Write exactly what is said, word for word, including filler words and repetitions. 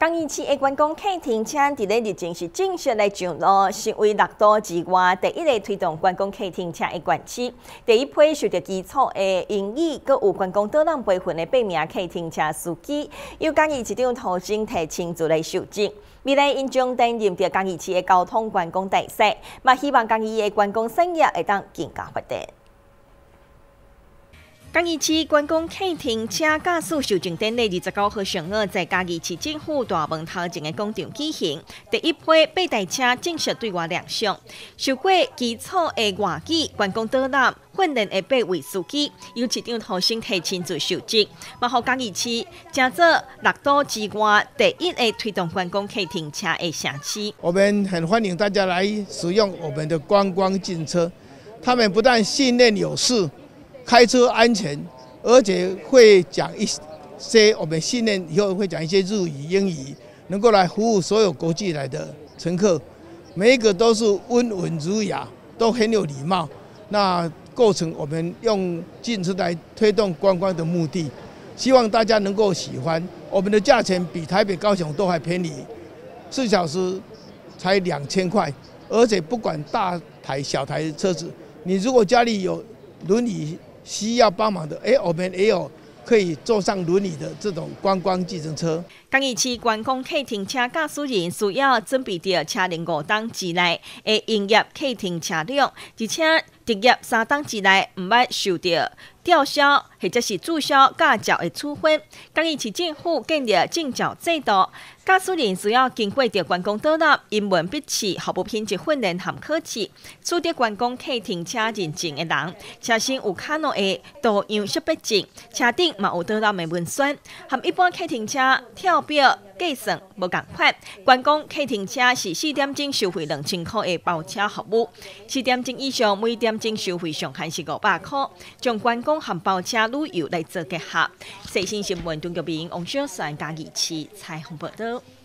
嘉义市的观光客停车伫咧日前是正式来上路，成为六都之外第一个推动观光客停车的县市。第一批受到基础的英语，佮有观光导览培训的八名客停车司机，由嘉义市长涂生提亲自来受证。未来因将担任着嘉义市的交通观光大使，嘛希望嘉义的观光产业会当更加发展。 嘉义市观光客停车驾驶受证典礼二十九号上午在嘉义市政府大门头前的广场举行，第一批八台车正式对外亮相。受过基础的外语、观光导览训练的八位司机，由市长涂生提亲自受证，嘛，互嘉义市成做六都之外第一个推动观光客停车的城市。 我们很欢迎大家来使用我们的观光进车，他们不但训练有素。 开车安全，而且会讲一些我们训练以后会讲一些日语、英语，能够来服务所有国际来的乘客。每一个都是温文儒雅，都很有礼貌。那构成我们用进车来推动观光的目的。希望大家能够喜欢。我们的价钱比台北、高雄都还便宜，四小时才两千块，而且不管大台小台的车子，你如果家里有轮椅。 需要帮忙的，哎，我们也有可以坐上轮椅的这种观光计程车。 嘉义市观光客停车驾驶人需要准备着车龄五档之内的营业客停车辆，而且职业三档之内唔捌受到吊销或者是注销驾照的处分。嘉义市政府建立证照制度，驾驶人需要经过着观光导览、英文笔试、服务品质训练和考试。取得观光客停车认证的人，车身有卡诺的多样识别证，车顶嘛有导览的文宣，和一般客停车跳表计算无共款。观光客停车是四点钟收费两千块的包车服务，四点钟以上每点钟收费上限是五百块，将观光和包车旅游来做结合。最新新闻中国民王小山嘉义市采访报道。